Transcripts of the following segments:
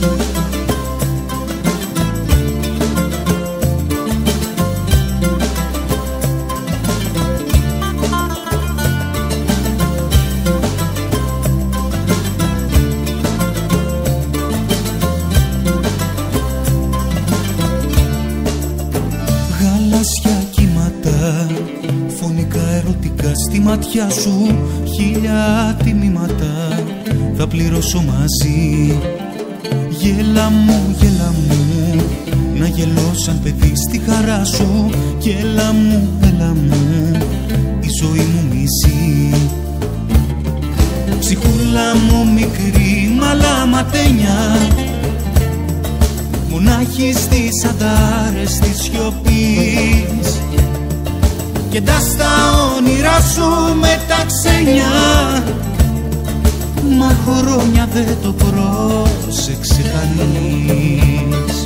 Στη ματιά σου χίλια τιμήματα θα πληρώσω μαζί. Γέλα μου, να γελώ σαν παιδί στη χαρά σου. Κι έλα μου, η ζωή μου μισή. Ψυχούλα μου μικρή μαλαματένια, μονάχη στις αντάρες της σιωπής. Και τα στα όνειρά σου με τα ξένια, μα χρόνια δεν το πρόσεξε κανείς.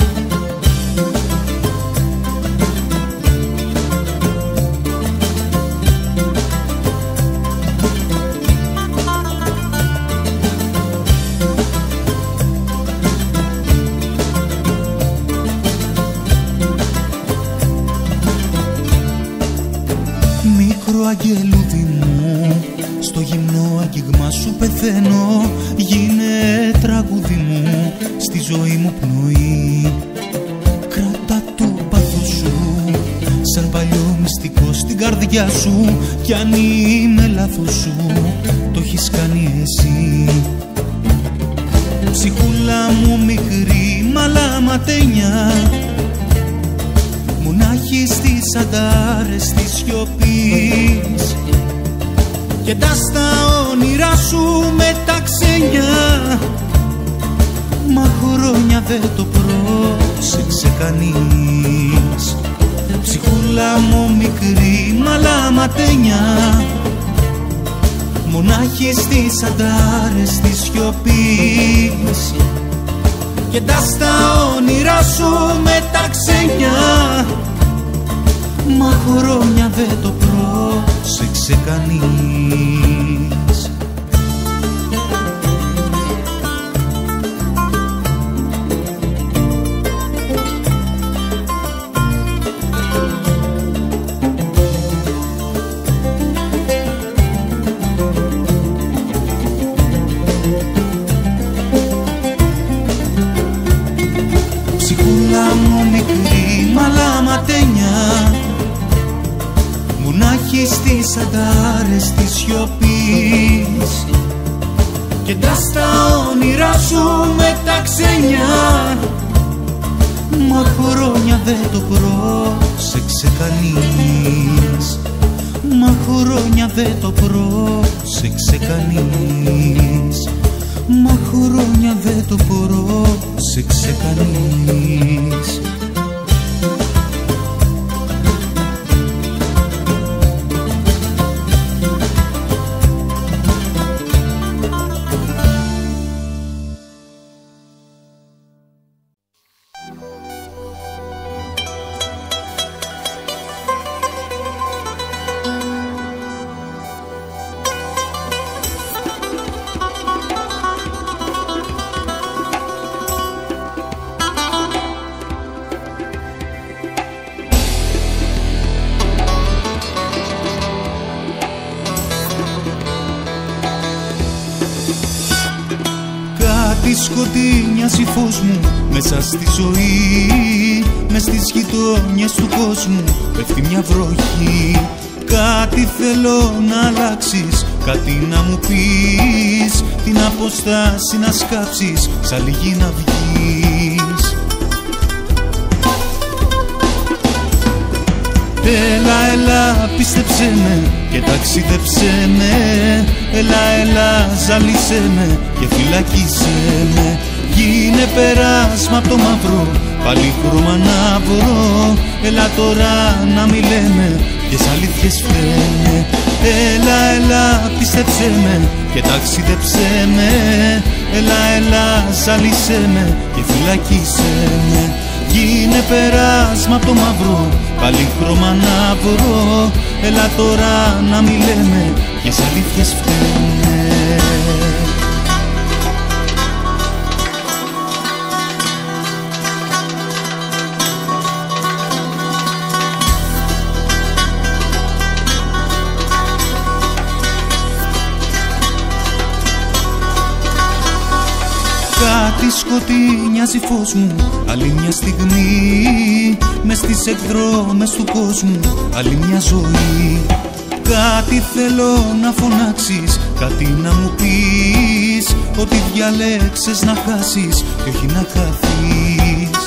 Αγγελούδι μου, στο γυμνό αγγίγμα σου πεθαίνω. Γίνε τραγούδι μου, στη ζωή μου πνοή. Κράτα το πάθος σου, σαν παλιό μυστικό στην καρδιά σου. Κι αν είμαι λάθος σου, το έχεις κάνει εσύ. Ψυχούλα μου μικρή μαλαματένια, μονάχη στις αντάρες της σιωπής. Και τα στα όνειρά σου με τα ξένια, μα χρόνια δεν το πρόσεξε κανείς. Ψυχούλα μου μικρή μαλαματένια, μονάχη στις αντάρες της σιωπής. Και τα στα όνειρά σου με τα ξένια, μα χρόνια δεν το πρόσεξε κανείς. Ψυχούλα μου μικρή μαλαματένια, μονάχη στις αντάρες της σιωπής. Και τα στα όνειρά σου με τα ξένια, μα χρόνια δεν το πρόσεξε κανείς. Μα χρόνια δεν το πρόσεξε κανείς. Μα χρόνια δεν το πρόσεξε κανείς. Σκοτεινιάζει φως μου μέσα στη ζωή. Μες στις γειτόνιες του κόσμου πέφτει μια βροχή. Κάτι θέλω να αλλάξεις, κάτι να μου πεις. Την αποστάση να σκάψεις, σαν λίγη να βγεις. Έλα, έλα, πίστεψέ με και ταξίδεψέ με. Έλα, έλα, ζάλισέ με και φυλακίσέ με. Γίνε περάσμα απ' το μαύρο, πάλι χρώμα να βρω. Έλα τώρα να μη λέμε, ποιες αλήθειες φταίνε. Έλα, έλα, πίστεψέ με και ταξίδεψέ με. Έλα, έλα, ζάλισέ με και φυλακίσέ με. Γίνε περάσμα απ' το μαύρο, πάλι χρώμα να βρω. Έλα τώρα να μη λέμε, ποιες αλήθειες φταίνε. Κάτι σκοτεινιάζει φως μου, άλλη μια στιγμή, μες στις εκδρόμες του κόσμου, άλλη μια ζωή. Κάτι θέλω να φωνάξεις, κάτι να μου πεις, ότι διαλέξες να χάσεις και όχι να χαθείς.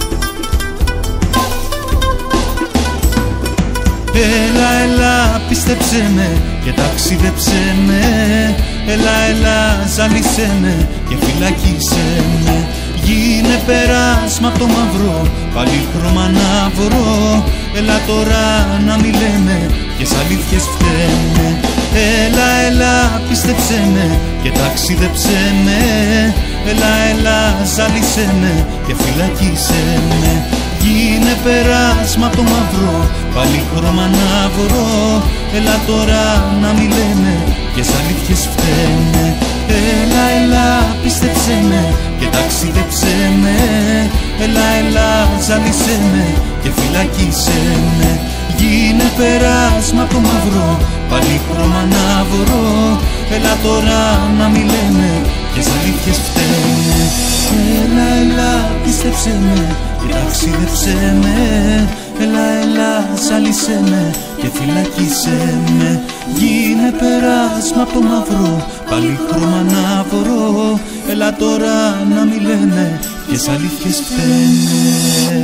Έλα, έλα, πίστεψέ με και ταξίδεψέ με. Έλα, έλα, ζάλισέ με και φυλακίσέ με. Γίνε περάσμα απ' το μαύρο, πάλι χρώμα να βρω. Έλα τώρα να μη λέμε και σ' αλήθειες φταίνε. Έλα, έλα, πίστεψέ με και ταξίδεψέ με. Έλα, έλα, ζάλισέ με και φυλακίσέ με. Γίνε περάσμα απ' το μαύρο, πάλι χρώμα να βρω. Έλα τώρα να μη λέμε και σ' αλήθειες φταίνε. Έλα, έλα, πίστεψέ με και ταξίδεψέ με. Έλα, έλα, ζάλισέ με και φυλακίσέ με. Γίνε περάσμα απ' το μαύρο, πάλι χρώμα να βρω. Έλα τώρα να μη λέμε και σ' αλήθειες φταίνε. Έλα, έλα, πίστεψέ με και ταξίδεψέ με. Έλα, έλα, ζάλισέ με και φυλακίσέ με. Γίνε περάσμα απ' το μαύρο, πάλι χρώμα να βρω. Έλα τώρα να μη λένε και σ' αλήθειες φταίνε.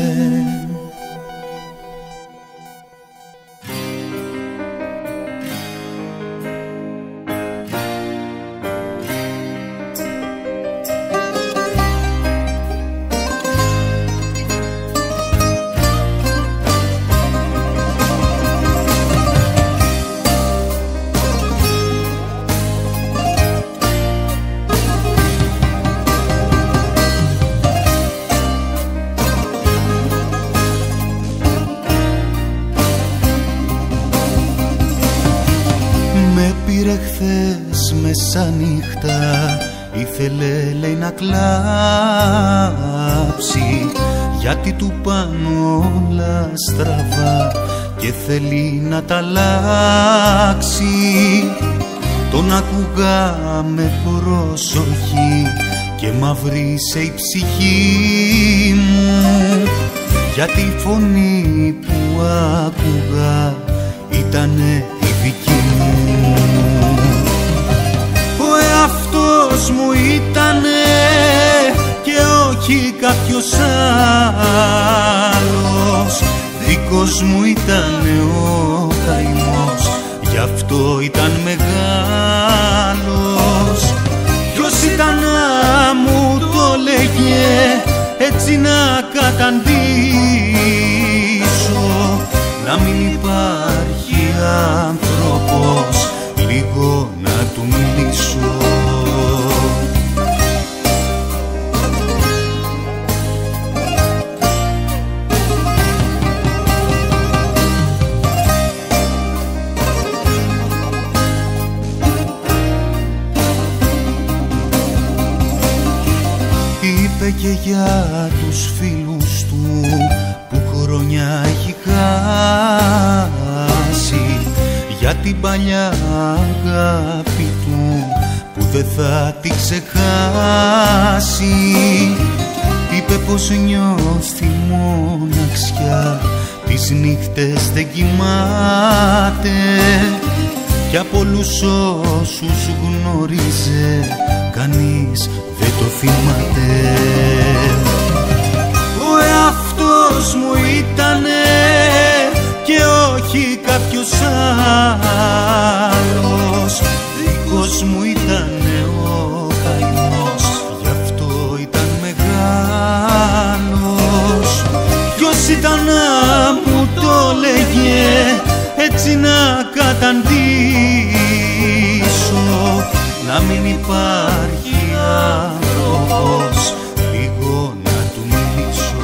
Χθες μεσάνυχτα ήθελε, λέει, να κλάψει, γιατί του πάνω όλα στραβά και θέλει να τα αλλάξει. Τον άκουγα με προσοχή και μαυρίσε η ψυχή μου, γιατί η φωνή που άκουγα ήτανε η δική μου. Ο εαυτός μου ήτανε και όχι κάποιος άλλος. Δικός μου ήτανε ο καημός, γι' αυτό ήταν μεγάλος. Ποιος ήταν να μου το λέγε έτσι να καταντήσω, να μην υπάρχει άνθρωπος λίγο να του μιλήσω. Είπε και για τους φίλους του που χρόνια έχει χάσει, για την παλιά αγάπη του που δεν θα τη ξεχάσει. Είπε πως νιώθει μοναξιά, τις νύχτες δεν κοιμάται κι από όλους όσους γνώριζε κανείς δεν το θυμάται. Ο εαυτός μου ήτανε και όχι κάποιος άλλος. Δικός μου ήτανε ο καημός, γι' αυτό ήταν μεγάλος. Ποιος ήταν να μου το λέγε έτσι να καταντήσω, να μην υπάρχει άνθρωπος λίγο να του μιλήσω.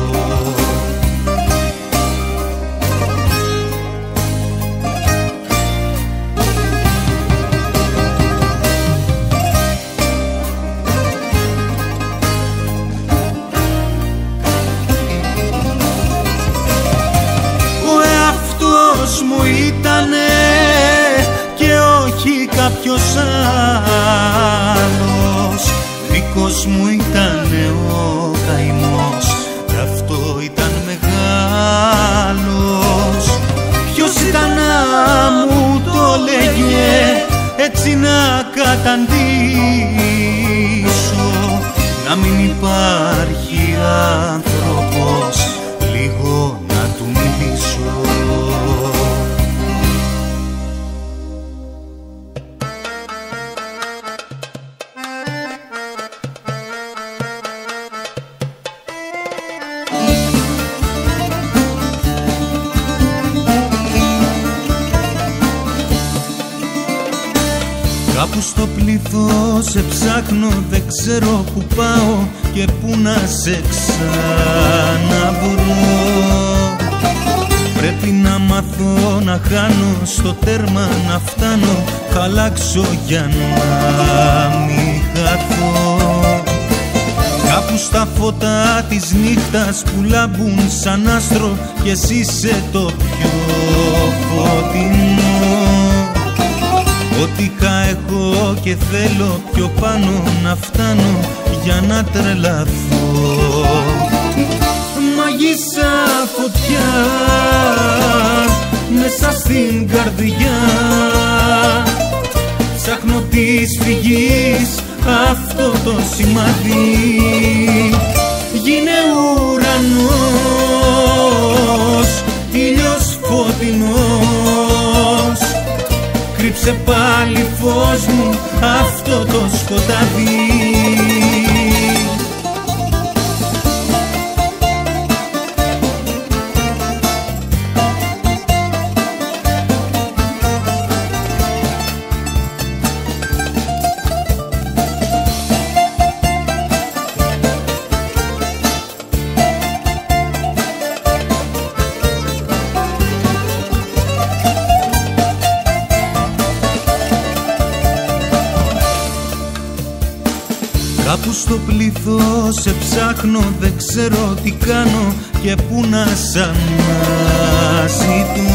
Ο εαυτός μου ήτανε και όχι κάποιος άλλος. δικός μου ήτανε ο καημός, γι' αυτό ήταν μεγάλος. Ποιος ήταν να μου το λέγε, έτσι να καταντήσω, να μην υπάρχει άνθρωπος λίγο να του μιλήσω. Κάπου στο πλήθος σε ψάχνω, δεν ξέρω που πάω και που να σε ξαναβρω. Πρέπει να μάθω να χάνω, στο τέρμα να φτάνω, θα αλλάξω για να μην χαθώ. Κάπου στα φώτα της νύχτας που λάμπουν σαν άστρο κι εσύ είσαι το πιο φωτεινό. Ό,τι είχα έχω και θέλω πιο πάνω να φτάνω για να τρελαθώ. Μαγείσα φωτιά μέσα στην καρδιά, ψάχνω της φυγής αυτό το σημάδι. Γίνε ουρανός, ήλιος φωτεινός, κρύψε πάλι φως μου αυτό το σκοτάδι. Κάπου στο πλήθος σε ψάχνω, δεν ξέρω τι κάνω και πού να σ' αναζητώ.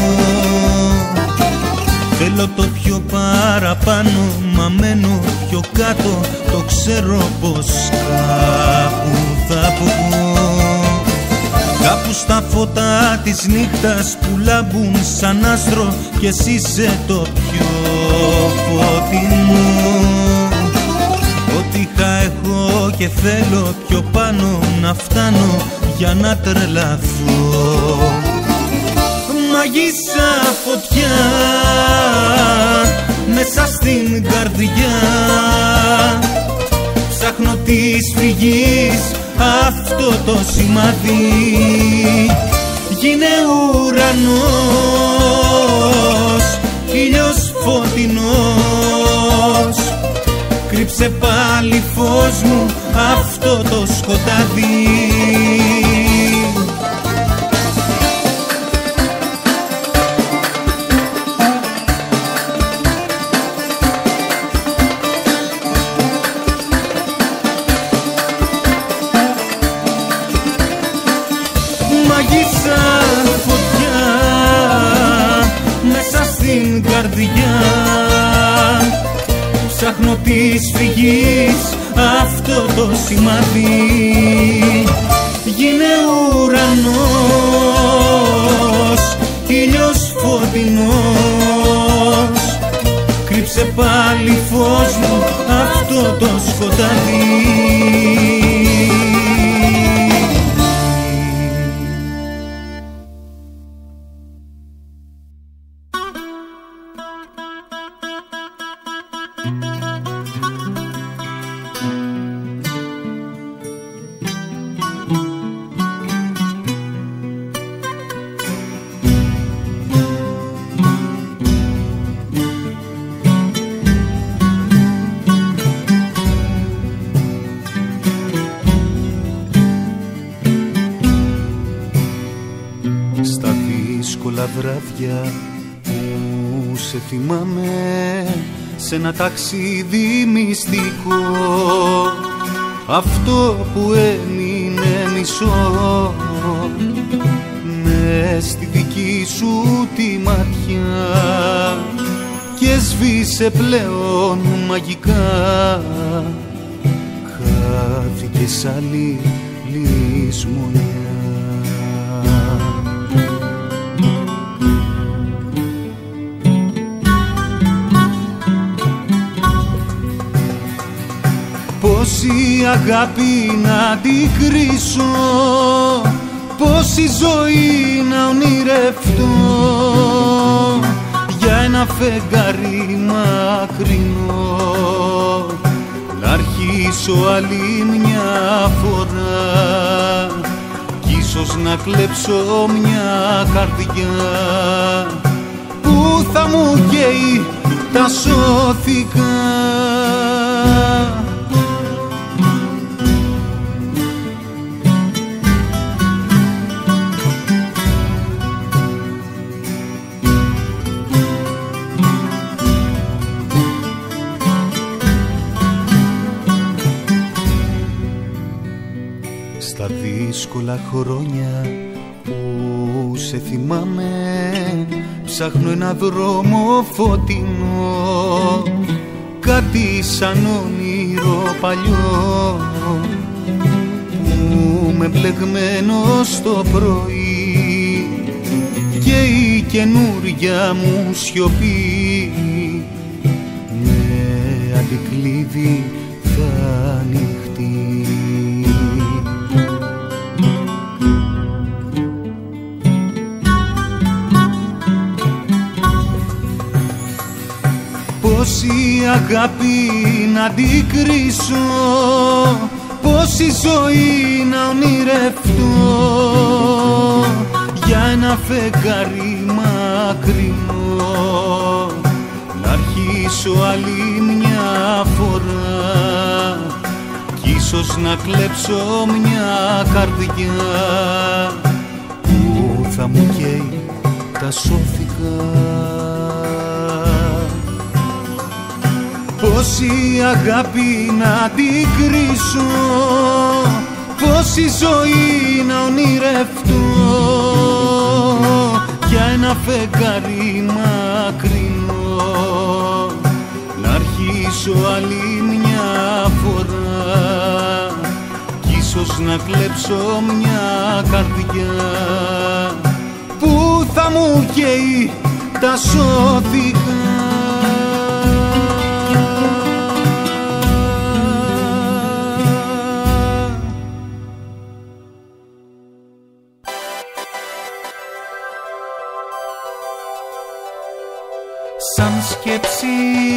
Θέλω το πιο παραπάνω, μα μένω πιο κάτω, το ξέρω πως κάπου θα βγω. Κάπου στα φώτα της νύχτας που λάμπουν σαν άστρο κι εσύ είσαι το πιο φωτεινό. Ό,τι είχα έχω και θέλω πιο πάνω να φτάνω για να τρελαθώ. Μαγείσα φωτιά μέσα στην καρδιά, ψάχνω της φυγής αυτό το σημάδι. Γίνε ουρανός, ήλιος φωτεινός, κρύψε πάλι φως μου αυτό το σκοτάδι. Μαγείσα φωτιά μέσα στην καρδιά, ψάχνω της φυγής αυτό το σημάδι. Γίνε ουρανός, ήλιος φωτεινός, κρύψε πάλι φως μου αυτό το σκοτάδι. Βράδια που σε θυμάμαι σε ένα ταξίδι μυστικό, αυτό που έμεινε μισό μες στη δική σου τη ματιά και σβήσε πλέον μαγικά, χάθηκες άλλη λησμονιά. Πόση αγάπη να την κρίσω, πόση ζωή να ονειρευτώ, για ένα φεγγάρι μακρινό να αρχίσω άλλη μια φορά, κι ίσως να κλέψω μια καρδιά που θα μου καίει τα σώθηκα. Στα δύσκολα χρόνια που σε θυμάμαι, ψάχνω ένα δρόμο φωτεινό, κάτι σαν όνειρο παλιό που με μπλεγμένο στο πρωί, και η καινούρια μου σιωπή με αντικλείδι θα ανοιχτεί. Πόση αγάπη να την κρίσω, πόση ζωή να ονειρευτώ, για ένα φεγγάρι μακρινό να αρχίσω άλλη μια φορά, κι ίσως να κλέψω μια καρδιά που θα μου καίει τα σώθηκα. Πόση αγάπη να την κρίσω, πόση ζωή να ονειρευτώ, για ένα φεγγάρι μακρινό να αρχίσω άλλη μια φορά, κι ίσως να κλέψω μια καρδιά που θα μου καίει τα σώθηκα. Σαν σκέψη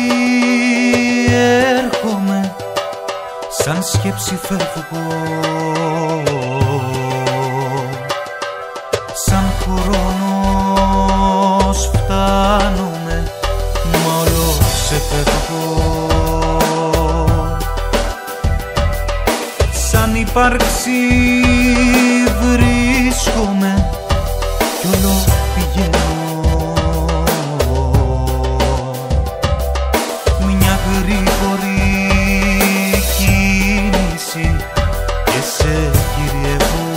έρχομαι, σαν σκέψη φεύγω, σαν χρόνος φτάνομαι, μα όλο ξεφεύγω. Σαν ύπαρξη βρίσκομαι κι όλο πηγαίνω, και σε κυριεύω.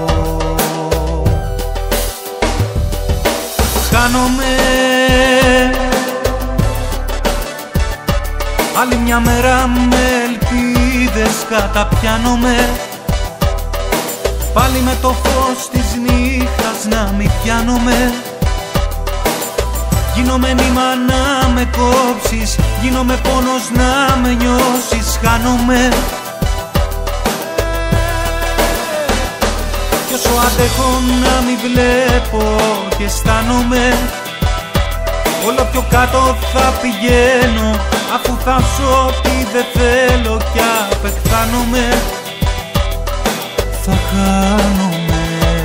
Χάνομαι άλλη μια μέρα, με ελπίδες καταπιάνομαι, πάλι με το φως της νύχτας να μη πιάνομαι. Γίνομαι νήμα να με κόψεις, γίνομαι πόνος να με νιώσεις. Χάνομαι κι όσο αντέχω να μη βλέπω και αισθάνομαι, όλο πιο κάτω θα πηγαίνω, αφού θάψω ό,τι δεν θέλω κι απεχθάνομαι. Θα χάνομαι,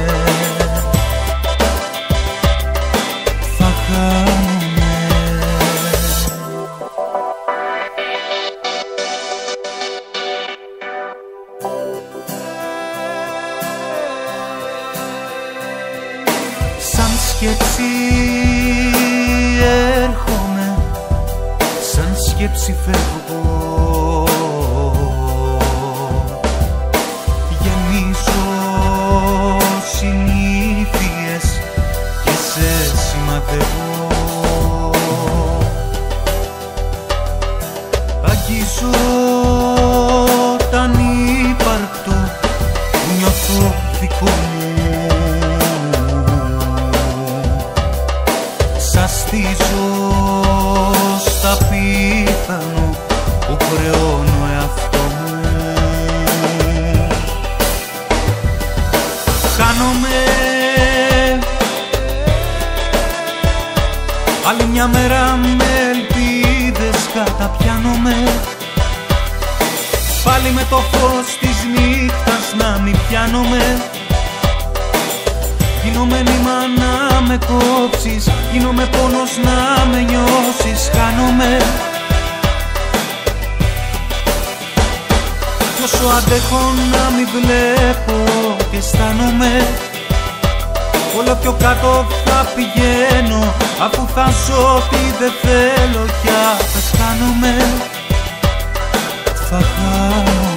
θα χάνομαι. Σαν σκέψη έρχομαι, σαν σκέψη φεύγω, γεμίζω συνήθειες και σε σημαδεύω. Αγγίζω τα νύχτα Άλλη μια μέρα με ελπίδες καταπιάνομαι, πάλι με το φως της νύχτας να μην πιάνομαι. Γίνομαι νήμα να με κόψεις, γίνομαι πόνος να με νιώσεις. Χάνομαι κι όσο αντέχω να μην βλέπω και αισθάνομαι, όλο πιο κάτω θα πηγαίνω, αφού θα ζω ό,τι δεν θέλω κι θα χάνομαι. Θα χάνομαι.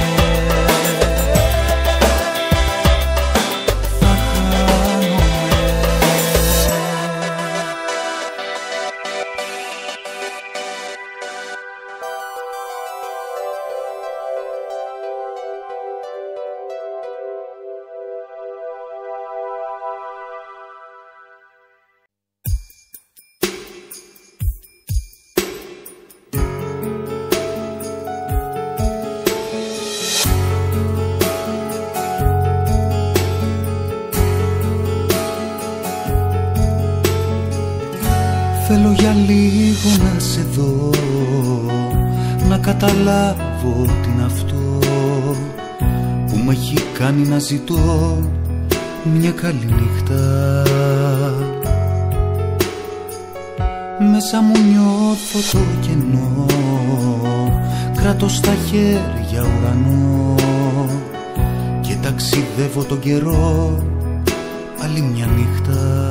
Θέλω για λίγο να σε δω, να καταλάβω τι είναι αυτό που με έχει κάνει να ζητώ μια καλή νύχτα. Μέσα μου νιώθω το κενό, κράτω στα χέρια ουρανό και ταξιδεύω τον καιρό άλλη μια νύχτα.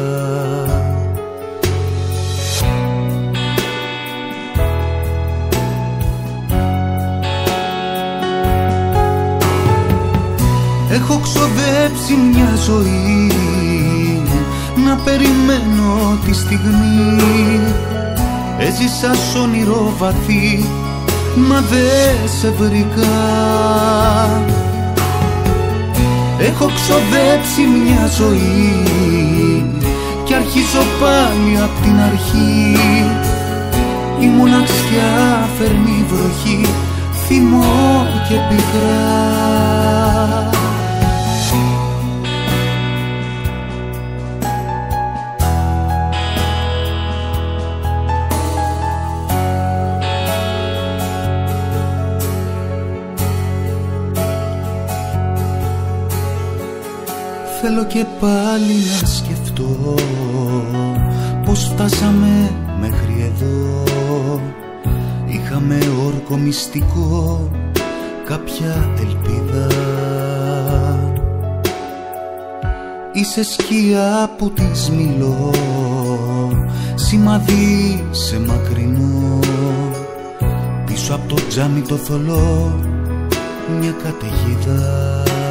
Έχω ξοδέψει μια ζωή να περιμένω τη στιγμή. Έζησα σ' όνειρο βαθύ, μα δε σε βρήκα. Έχω ξοδέψει μια ζωή κι αρχίζω πάλι απ' την αρχή. Η μοναξιά φέρνει βροχή, θυμό και πικρά. Θέλω και πάλι να σκεφτώ πως φτάσαμε μέχρι εδώ. Είχαμε όρκο μυστικό, κάποια ελπίδα. Είσαι σκιά που της μιλώ, σημαδί σε μακρινό. Πίσω από το τζάμι το θολό μια καταιγίδα.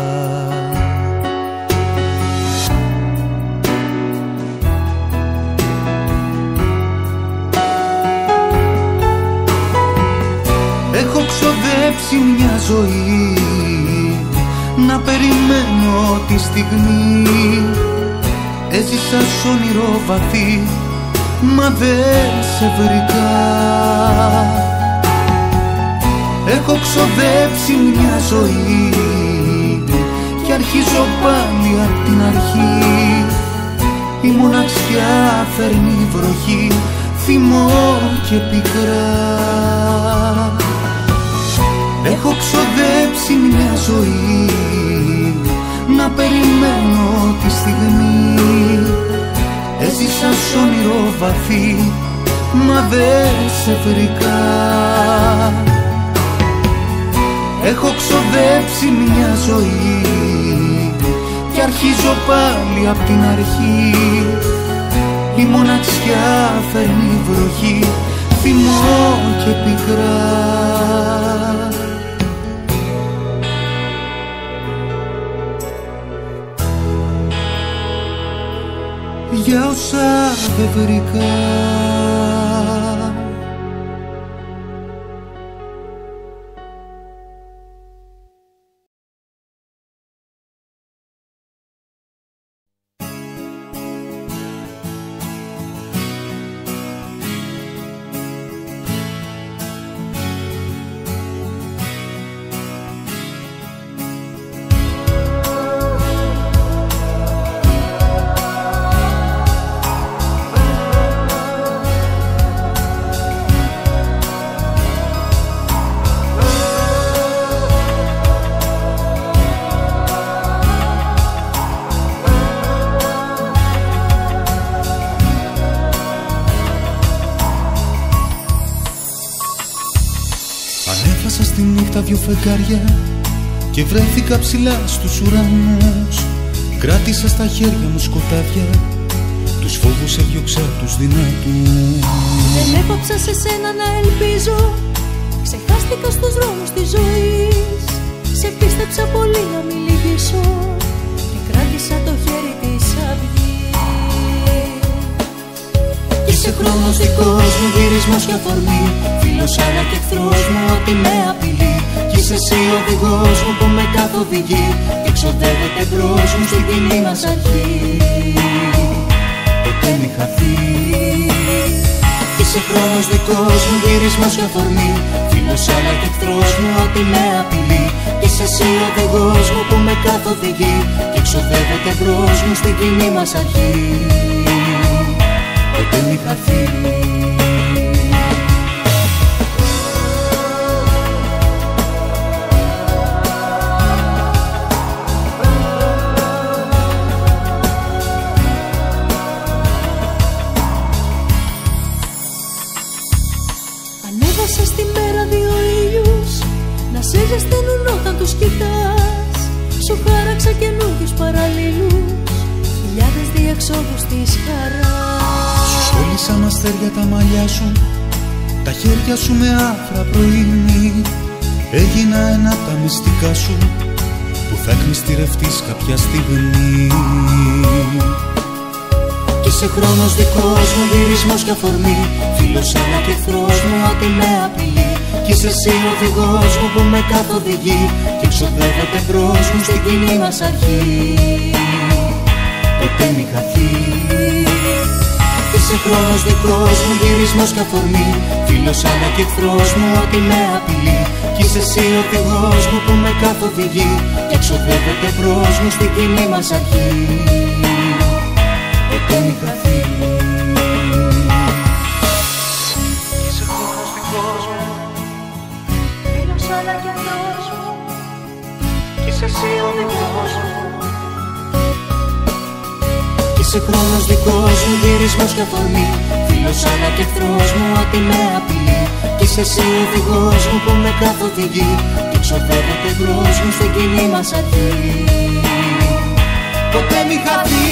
Έχω ξοδέψει μια ζωή να περιμένω τη στιγμή. Έζησα σ' όνειρο βαθύ, μα δεν σε βρήκα. Έχω ξοδέψει μια ζωή και αρχίζω πάλι απ' την αρχή. Η μοναξιά φέρνει βροχή, θυμό και πικρά. Έχω ξοδέψει μια ζωή να περιμένω τη στιγμή. Έζησα σ' όνειρο βαθύ, μα δεν σε βρήκα. Έχω ξοδέψει μια ζωή και αρχίζω πάλι απ' την αρχή. Η μοναξιά φέρνει βροχή, θυμό και πικρά. Για όσα δεν βρήκα. τα δυο φεγγάρια και βρέθηκα ψηλά στους ουρανούς. Κράτησα στα χέρια μου σκοτάδια, τους φόβους έδιωξα τους δυνατούς. Δεν έπαψα σε σένα να ελπίζω, ξεχάστηκα στους δρόμους της ζωής. Σε πίστεψα πολύ να μην λυγίσω και κράτησα το χέρι της αυγής. Είσαι χρόνος δικός μου, γυρισμός και αφορμή, φίλος αλλά και εχθρός μου, ό,τι με απειλεί. Κι είσαι εσύ ο οδηγός μου που με καθοδηγεί και εξοδεύεται μπρος μου στην κοινή μας αρχή. Ποτέ μη χαθεί. Είσαι χρόνος δικός μου, γυρισμός και αφορμή, φίλος αλλά και εχθρός μου, ό,τι με απειλεί. Κι είσαι εσύ ο οδηγός μου που με καθοδηγεί και εξοδεύεται μπρος μου στην κοινή μας αρχή. Ποτέ μη χαθεί. Ανέβασα στη μέρα δύο ήλιους να σε ζεσταίνουν όταν τους κοιτάς. Σου χάραξα καινούριους παραλλήλους, χιλιάδες διεξόδους της χαράς. Σου στόλισα μ' αστέρια τα μαλλιά σου, τα χέρια σου με άκρα πρωινή. Έγινα ένα τα μυστικά σου που θα εκμυστηρευτείς κάποια στιγμή. Κι είσαι χρόνος δικός μου, γυρισμός και αφορμή, φίλος αλλά και εχθρός μου, ό,τι με απειλεί. Κι είσαι εσύ ο οδηγός μου που με καθοδηγεί και εξοδεύεται μπρος μου στην κοινή μας αρχή. Ποτέ μη χαθεί. Είσαι χρόνος δικός μου, γυρισμός και αφορμή, φίλος αλλά και εχθρός μου, ό,τι με απειλεί. Κι είσαι εσύ ο οδηγός μου που με καθοδηγεί και εξοδεύεται μπρος μου στην κοινή μας αρχή. Ποτέ μη χαθεί. Είσαι χρόνος δικός μου, Φίλος αλλά και εχθρός μου, κι είσαι εσύ ο οδηγός μου. Είσαι χρόνος δικός μου, γυρισμός και αφορμή, φίλος αλλά και εχθρός μου, ό,τι με απειλεί. Κι είσαι εσύ ο οδηγός μου που με καθοδηγεί και εξοδεύεται μπρος μου στην κοινή μας αρχή. Ποτέ μη χαθεί.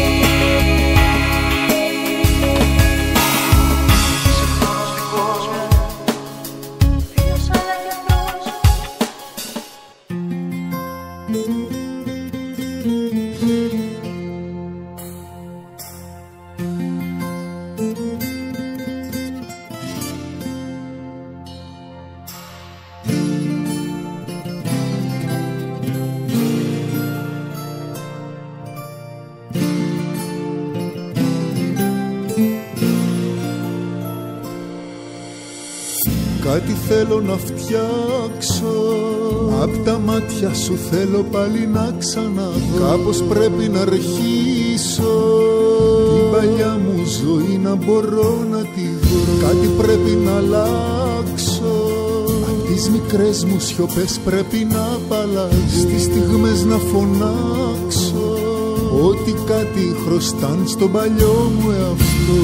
Κάτι θέλω να φτιάξω, απ' τα μάτια σου θέλω πάλι να ξαναδώ. Κάπως πρέπει να αρχίσω την παλιά μου ζωή να μπορώ να τη βρω. Κάτι πρέπει να αλλάξω, απ' τις μικρές μου σιωπές πρέπει να απαλλάξω. Στις στιγμές να φωνάξω ότι κάτι χρωστάν στον παλιό μου εαυτό.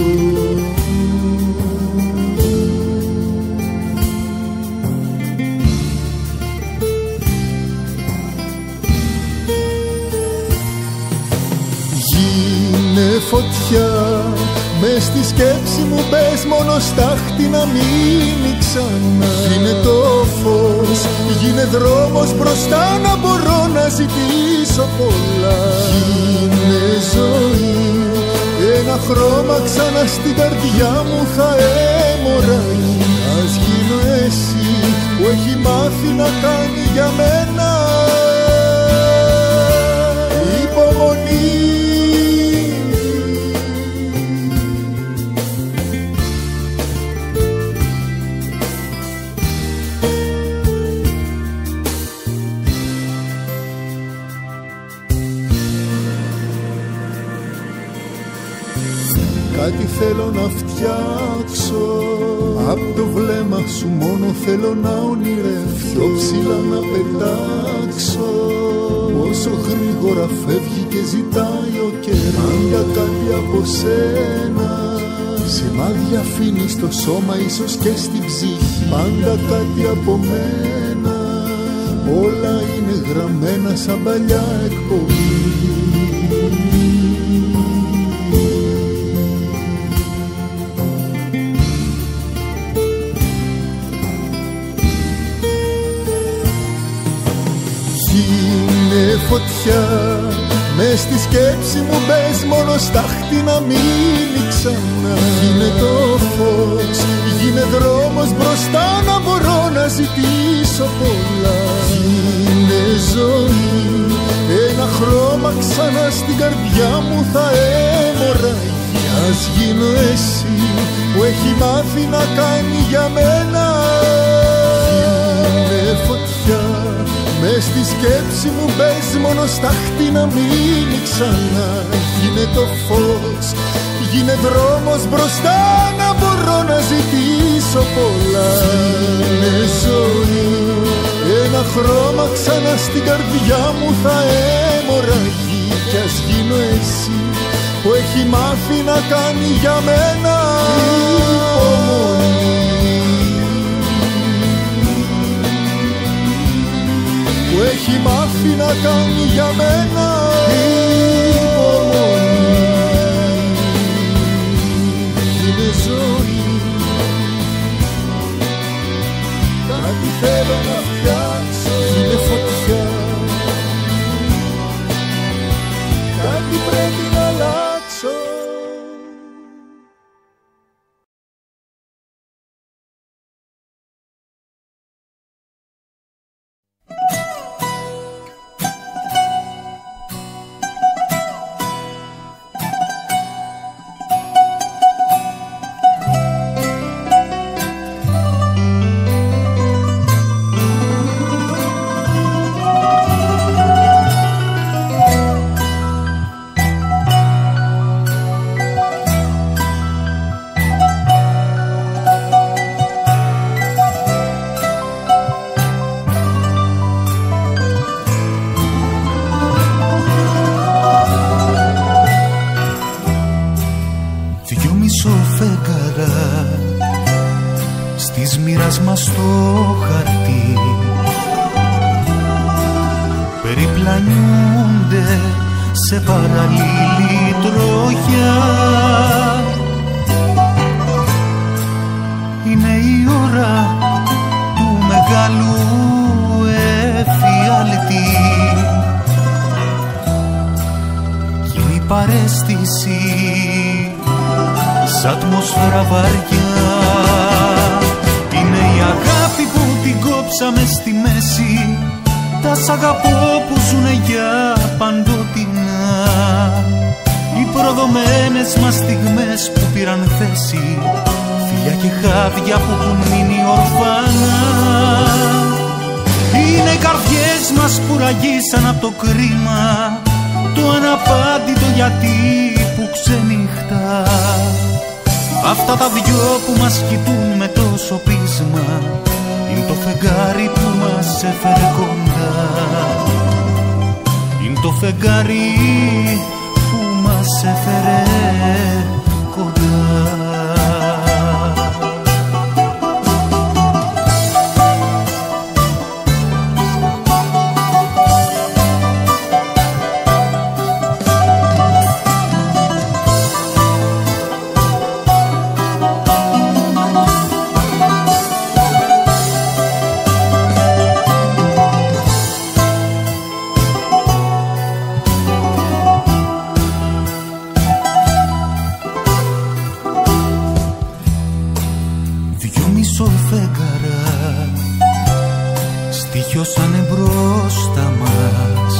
Φωτιά μες στη σκέψη μου, πες μόνο στάχτη να μείνει ξανά. Γίνε το φως, γίνε δρόμος μπροστά να μπορώ να ζητήσω πολλά. Γίνε ζωή, ένα χρώμα ξανά στην καρδιά μου θα έμοραγεί. Ας γίνω εσύ που έχει μάθει να κάνει για μένα υπομονή. Κάτι θέλω να φτιάξω, απ' το βλέμμα σου μόνο θέλω να ονειρεύω. Πιο ψηλά να πετάξω, όσο γρήγορα φεύγει και ζητάει ο καιρός. Αν για κάτι από σένα σημάδια αφήνει στο σώμα, ίσως και στην ψυχή. Πάντα κάτι από μένα, όλα είναι γραμμένα σαν παλιά εκπομπή. Γίνε φωτιά, μες στη σκέψη μου μπες, μόνο στάχτη να μείνει ξανά. Γίνε το φως, γίνε δρόμος μπροστά, να μπορώ να ζητήσω πολλά. Γίνε ζωή, ένα χρώμα ξανά στην καρδιά μου θα έμορραγεί. Ας γίνω εσύ που έχει μάθει να κάνει για μένα. Γίνε φωτιά, μες στη σκέψη μου μπες, μόνο στάχτη να μείνει ξανά. Γίνε το φως, γίνε δρόμος μπροστά, να μπορώ να ζητήσω πολλά. Γίνε ζωή, ένα χρώμα ξανά στην καρδιά μου θα έμορραγεί. Κι ας γίνω εσύ που έχει μάθει να κάνει για μένα υπομονή. Που έχει μάθει να κάνει για μένα υπομονή. Είναι ζωή, κάτι θέλω να φτιάξω. Είναι φωτιά, κάτι πρέπει να αλλάξω. Της μοίρας μας στο χαρτί περιπλανιούνται σε παραλλήλη τροχιά. Είναι η ώρα του μεγάλου εφιάλτη κι είναι η παρέστηση σ' ατμόσφαιρα βαριά. Είναι η αγάπη που την κόψαμε στη μέση, τα σ' αγαπώ που ζουνε για παντοτινά. Οι προδομένες μας στιγμές που πήραν θέση, φιλιά και χάδια που έχουν μείνει ορφανά. Είναι οι καρδιές μας που ραγίσαν απ' το κρίμα, το αναπάντητο γιατί που ξενυχτά. Αυτά τα δυο που μας κοιτούν με τόσο πείσμα, είναι το φεγγάρι που μας έφερε κοντά. Είναι το φεγγάρι που μας έφερε κοντά. Στοιχιώσανε μπροστά μας,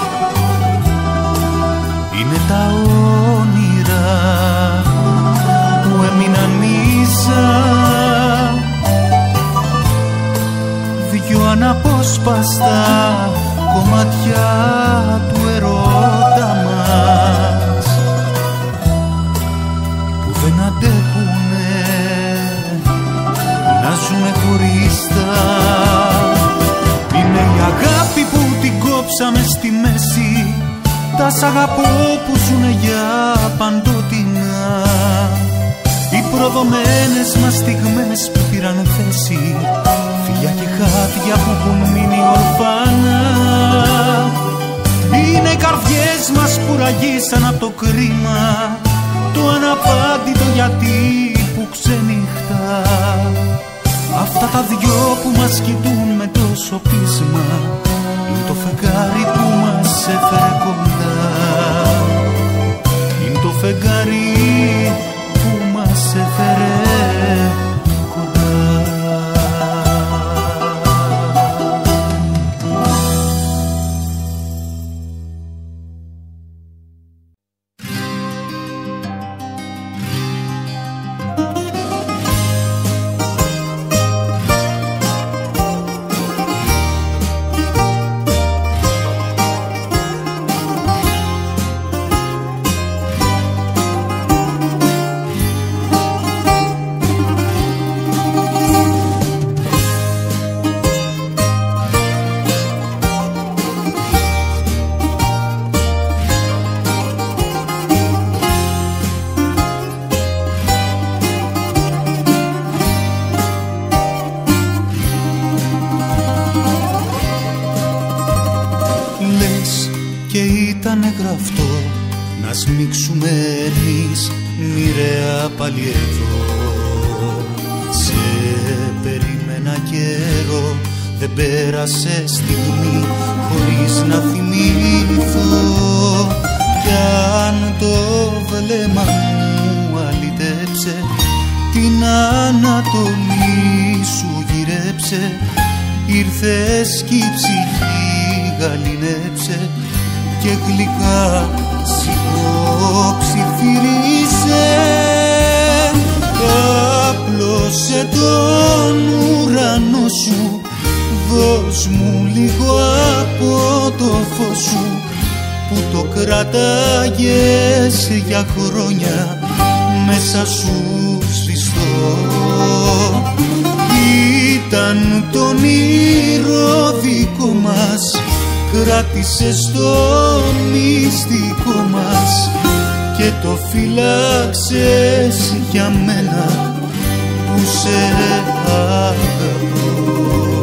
είναι τα όνειρα που έμειναν ίσα, δυο αναπόσπαστα κομμάτια του ερώτα μας που δεν αντέχουνε να ζουνε χωριστά. Είναι η αγάπη που την κόψαμε στη μέση, τα σ' αγαπώ που ζουνε για παντοτινά. οι προδομένες μας στιγμές που πήραν θέση, φιλιά και χάδια που έχουν μείνει ορφάνα. Είναι οι καρδιές μας που ραγίσαν από το κρίμα, το αναπάντητο γιατί που ξενυχτά. Αυτά τα δυο που μας κοιτούν με τόσο πείσμα, είναι το φεγγάρι που μας έφερε κοντά. Είναι το φεγγάρι που μας έφερε κοντά. Σμίξουμε εμείς μοιραία πάλι εδώ. Σε περίμενα καιρό, δεν πέρασε στιγμή χωρίς να θυμήθω. Κι αν το βλέμμα μου αλυτέψε, την Ανατολή σου γυρέψε. Ήρθες κι η ψυχή γαλινέψε και γλυκά ψιθύρισε. Άπλωσε τον ουρανό σου, δώσ' μου λίγο από το φως σου, που το κράταγες για χρόνια μέσα σου σβηστό. Ήταν το όνειρο δικό μας, κράτησες το μυστικό μας και το φύλαξες για μένα που σε αγαπώ.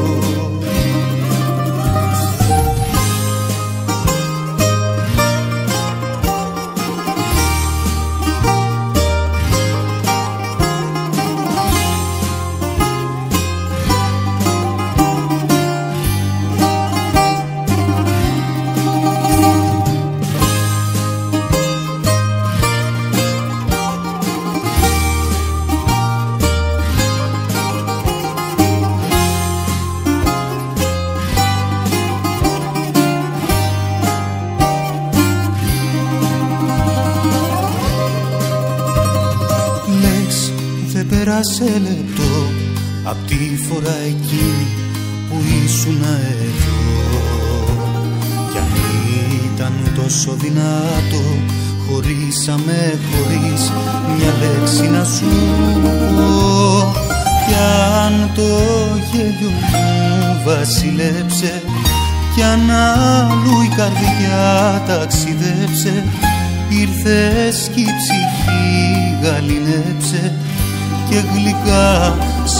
Πέρασε λεπτό απ' τη φορά εκείνη που ήσουν εδώ. Κι αν ήταν τόσο δυνατό, χωρίσαμε χωρίς μια λέξη να σου πω. Κι αν το γέλιο μου βασιλέψε, κι αν αλλού η καρδιά ταξιδέψε, ήρθες κι η ψυχή γαλινέψε και γλυκά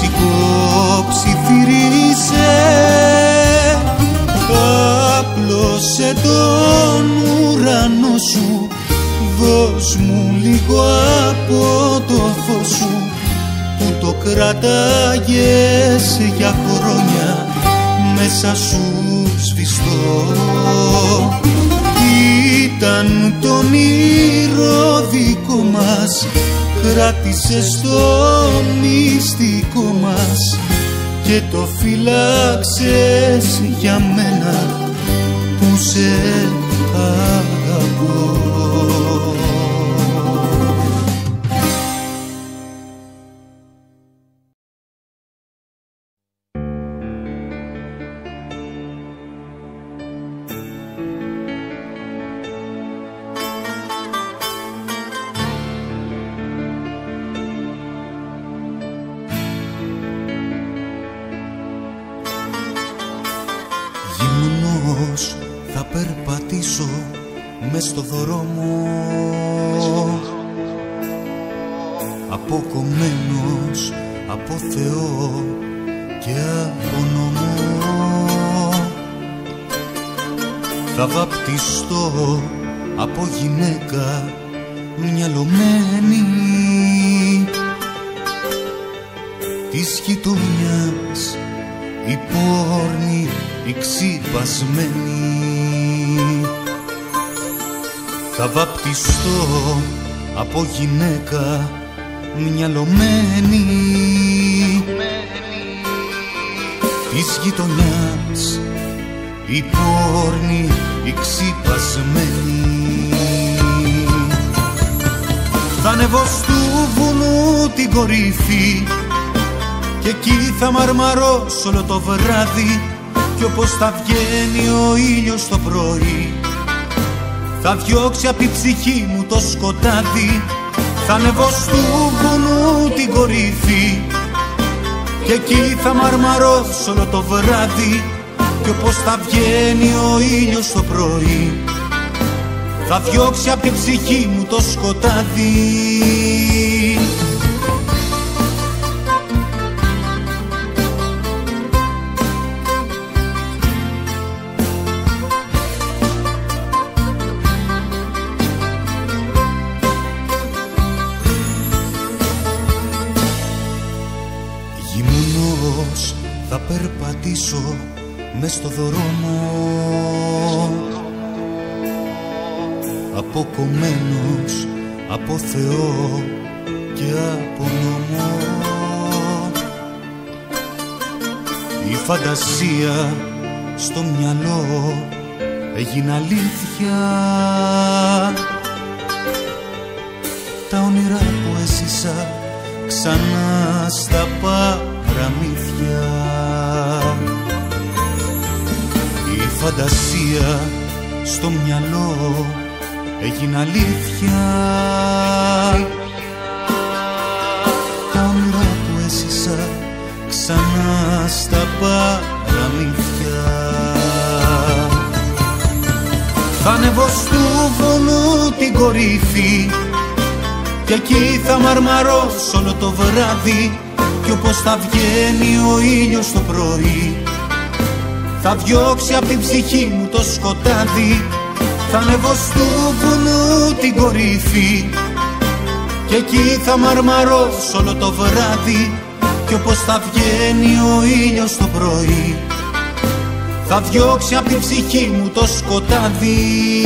ψιθύρισε. Άπλωσε τον ουρανό σου, δώσ' μου λίγο από το φως σου, που το κράταγες για χρόνια μέσα σου σβηστό. Ήταν το όνειρο δικό μας, κράτησες το μυστικό μας και το φύλαξες για μένα που σε αγαπώ. Θα περπατήσω μες στο δρόμο, αποκομμένος από Θεό και από νομό. Θα βαπτιστώ από γυναίκα μυαλωμένη της γειτονιάς, η πόρνη, η ξυπασμένη. Θα βαπτιστώ από γυναίκα μυαλωμένη της γειτονιάς, η πόρνη, η ξυπασμένη. Θα ανεβώ στου βουνού την κορύφη και εκεί θα μαρμαρώσω όλο το βράδυ, κι όπως θα βγαίνει ο ήλιος το πρωί θα διώξει απ' τη ψυχή μου το σκοτάδι. Θα ανεβώ στου βουνού την κορύφη και εκεί θα μαρμαρώσω όλο το βράδυ, κι όπως θα βγαίνει ο ήλιος το πρωί θα διώξει απ' τη ψυχή μου το σκοτάδι. Γυμνός θα περπατήσω μες στο δρόμο, αποκομμένος από Θεό και από νομό. Η φαντασία στο μυαλό έγινε αλήθεια, τα όνειρα που έζησα ξανά στα παραμύθια. Η φαντασία στο μυαλό έγινε αλήθεια, τα όνειρα που έζησα ξανά στα παραμύθια. Θα ανεβώ στου βουνού την κορύφη και εκεί θα μαρμαρώσω όλο το βράδυ, κι όπως θα βγαίνει ο ήλιος το πρωί θα διώξει απ' την ψυχή μου το σκοτάδι. Θα ανεβώ στου βουνού την κορύφη και εκεί θα μαρμαρώσω όλο το βράδυ, κι όπως θα βγαίνει ο ήλιος το πρωί θα διώξει απ' την ψυχή μου το σκοτάδι.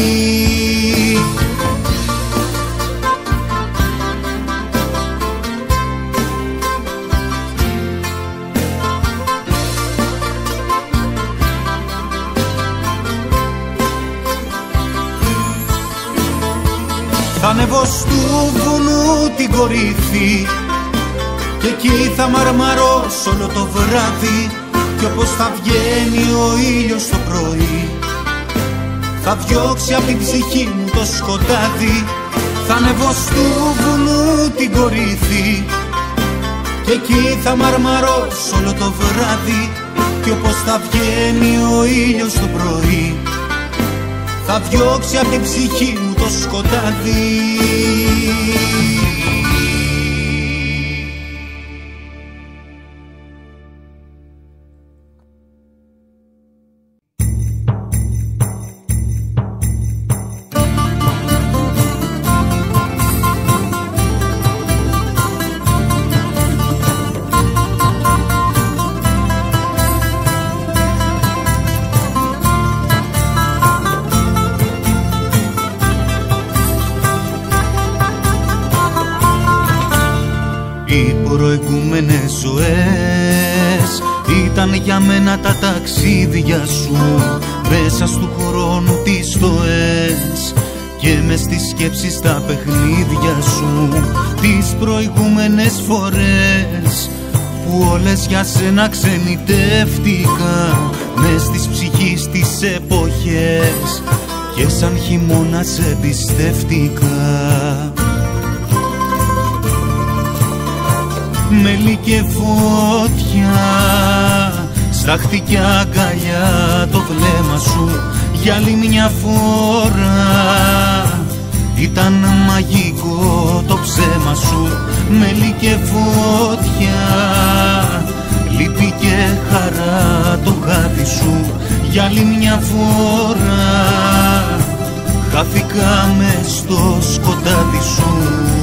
Θα ανεβώ στου βουνού την κορύφη και εκεί θα μαρμαρώσω όλο το βράδυ, κι όπως θα βγαίνει ο ήλιος το πρωί θα διώξει απ' την ψυχή μου το σκοτάδι. Θα ανεβώ στου βουνού την κορύφη και εκεί θα μαρμαρώσω όλο το βράδυ, κι όπως θα βγαίνει ο ήλιος το πρωί θα διώξει απ' την ψυχή μου το σκοτάδι. Οι προηγούμενες ζωές ήταν για μένα τα ταξίδια σου μέσα στου χρόνου τις στοές και μες στις σκέψεις τα παιχνίδια σου. Τις προηγούμενες φορές που όλες για σένα ξενιτεύτηκα μες στις ψυχής τις εποχές και σαν χειμώνα σε εμπιστεύτηκα. Μέλι και φώτια, στάχτη και αγκαλιά, το βλέμμα σου για άλλη μια φορά Ήταν μαγικό το ψέμα σου, μέλι και φωτιά, λύπη και χαρά το γάτι σου. Για άλλη μια φορά χάθηκα μες στο σκοτάδι σου.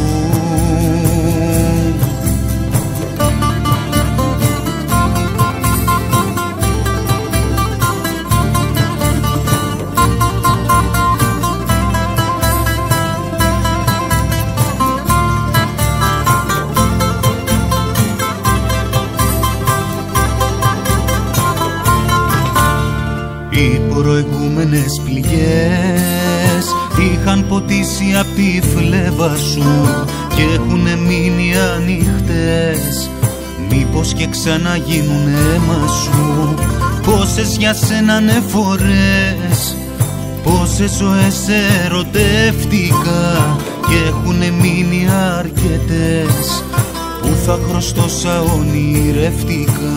Οι προηγούμενες πληγές είχαν ποτίσει απ' τη φλέβα σου και έχουνε μείνει ανοιχτές. Μήπως και ξαναγίνουν αίμα σου? Πόσες για σένα ναι φορές, πόσες ζωές ερωτεύτηκα και έχουνε μείνει αρκετές που θα χρωστώσα ονειρευτικά.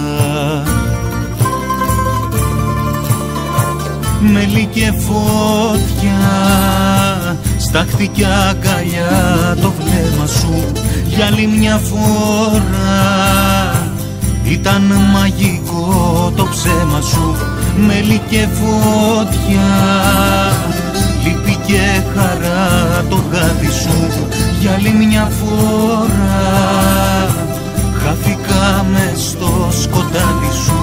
Μέλι και φωτιά, στάχτη και αγκαλιά το βλέμμα σου. Για άλλη μια φορά ήταν μαγικό το ψέμα σου. Μέλι και φωτιά, λύπη και χαρά το γάτι σου. Για άλλη μια φορά χάθηκα μες στο σκοτάδι σου.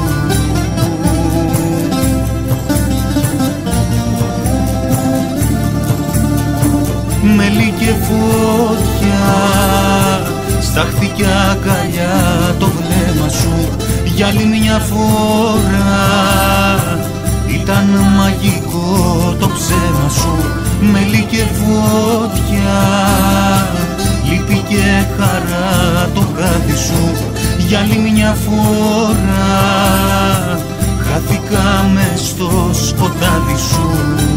Μέλι και φωτιά, στάχτη και αγκαλιά το βλέμμα σου. Για άλλη μια φορά ήταν μαγικό το ψέμα σου. Μέλι και φωτιά, λύπη και χαρά το γάτι σου. Για άλλη μια φορά χάθηκα μες στο σκοτάδι σου.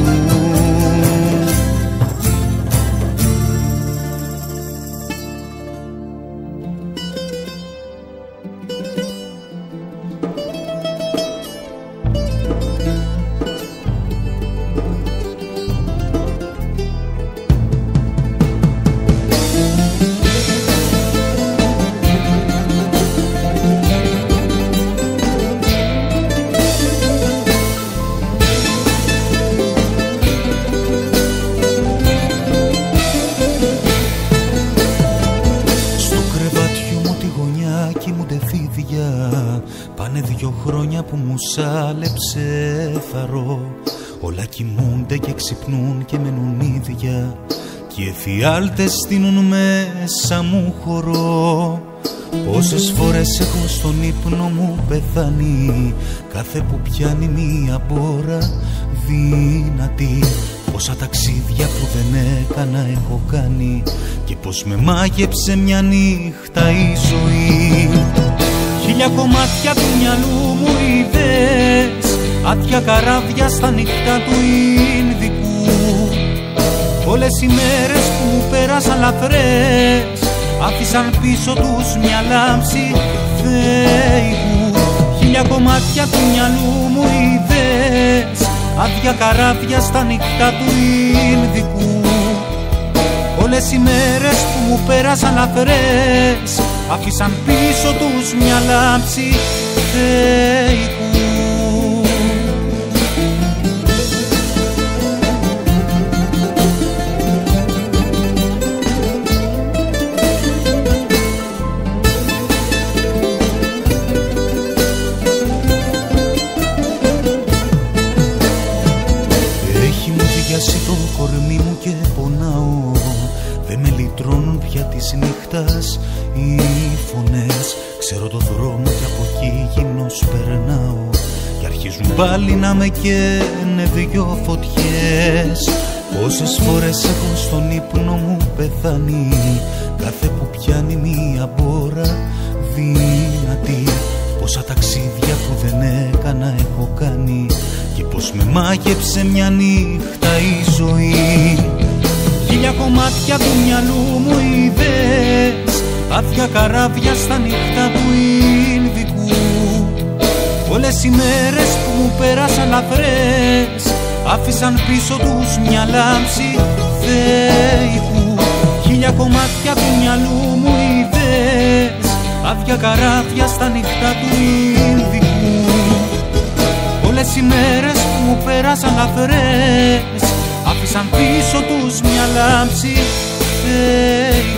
Πάνε 2 χρόνια που μου σάλεψε θαρώ. Όλα κοιμούνται και ξυπνούν και μένουν ίδια κι οι εφιάλτες στείνουν μέσα μου χορό. Πόσες φορές έχω στον ύπνο μου πεθάνει κάθε που πιάνει μία μπόρα δυνατή. Πόσα ταξίδια που δεν έκανα έχω κάνει και πως με μάγεψε μια νύχτα η ζωή. 1000 κομμάτια του μυαλού μου είδες, άδεια καράβια στα νύχτα του Ινδικού. Όλες οι μέρες που μου πέρασαν λαθρές άφησαν πίσω τους μια λάμψη θεϊκού. 1000 κομμάτια του μυαλού μου είδες, άδεια καράβια στα νύχτα του Ινδικού. Όλες οι μέρες που μου πέρασαν λαθρές άφησαν πίσω τους μια λάμψη θεϊκού. Έχει μου διάσει το κορμί μου και πονάω. Δεν με λυτρώνουν πια της νύχτας οι φωνές. Ξέρω το δρόμο και από εκεί γυμνός περνάω και αρχίζουν πάλι να με καίνε 2 φωτιές. Πόσες φορές έχω στον ύπνο μου πεθάνει κάθε που πιάνει μία μπόρα δυνατή. Πόσα ταξίδια που δεν έκανα έχω κάνει και πως με μάγεψε μια νύχτα η ζωή. 1000 κομμάτια του μυαλού μου είδες, άδεια καράβια στα νύχτα του Ινδικού. Όλες οι μέρες που μου πέρασαν λαθρές άφησαν πίσω τους μια λάμψη θεϊκού. Χίλια κομμάτια του μυαλού μου ιδέες, άδεια καράβια στα νυχτά του Ινδικού. Όλες οι μέρες που μου πέρασαν λαθρές άφησαν πίσω τους μια λάμψη θεϊκού.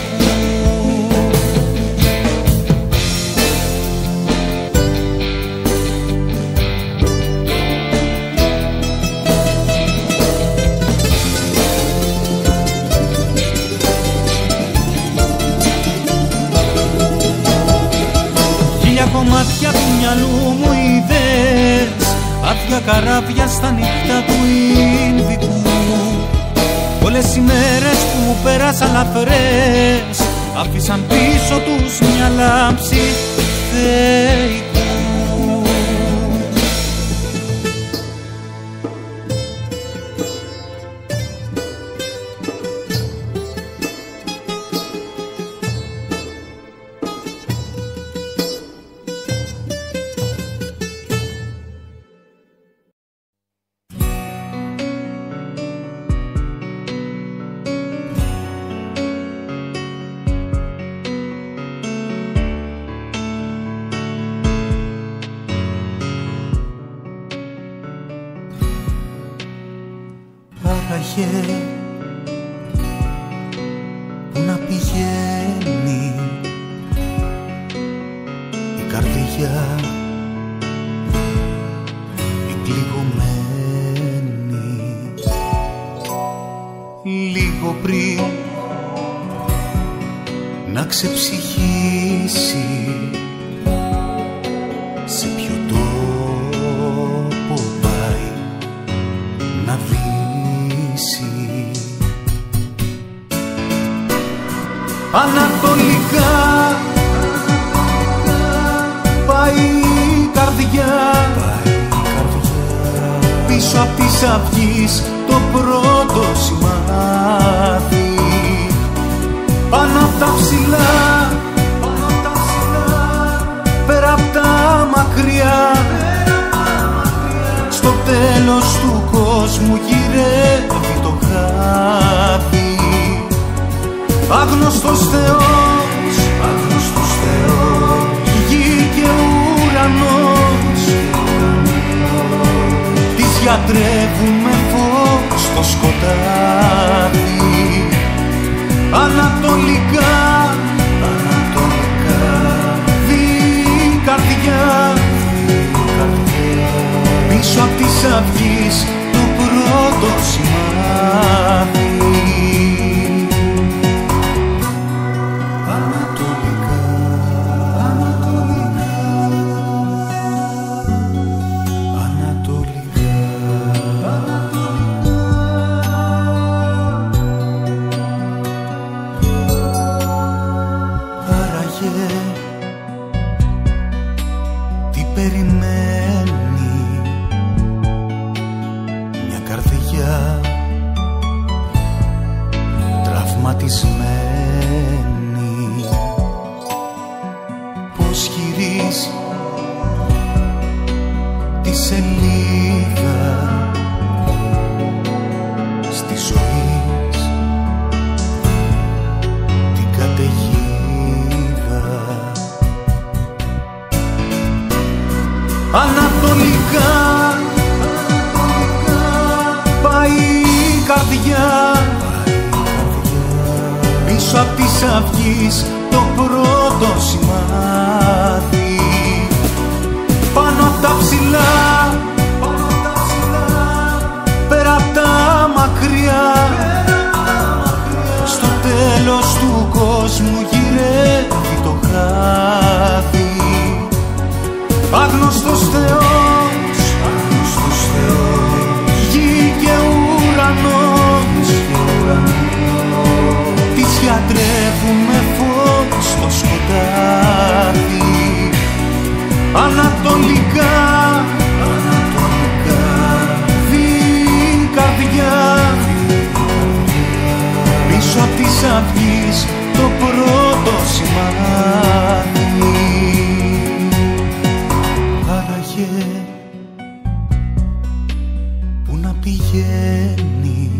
Κομμάτια του μυαλού μου ιδέες, άδεια καράβια στα νύχτα του Ινδικού. Όλες οι μέρες που μου πέρασαν λαθρές άφησαν πίσω τους μια λάμψη θεϊκού. Πού να πηγαίνει η καρδιά η πληγωμένη? Λίγο πριν να ξεψυχήσει, σε ποιο τόπο πάει να βγει? Ανατολικά πάει η καρδιά, πίσω απ' της αυγής το πρώτο σημάδι. Πάνω απ' τα ψηλά, πέρα απ' τα μακριά, στο τέλος του κόσμου γυρεύει το χάδι. Άγνωστος Θεός, άγνωστος Θεός, γη και ουρανός, τις γιατρεύουν με φως στο σκοτάδι. Ανατολικά, ανατολικά, δει η καρδιά, πίσω απ' της αυγής το πρώτο σημάδι. Ανατολικά πάει η καρδιά, πίσω απ' της αυγής το πρώτο σημάδι. Πάνω απ' τα ψηλά, πέρα απ' τα μακριά, στο τέλος του κόσμου γυρεύει το χάδι. Άγνωστος Θεός, άγνωστος Θεός, γη και ουρανός, τις γιατρεύουν με φως στο σκοτάδι. Ανατολικά, ανατολικά, δει η καρδιά, πίσω απ' της αυγής το πρώτο σημάδι. Άραγε πού να πηγαίνει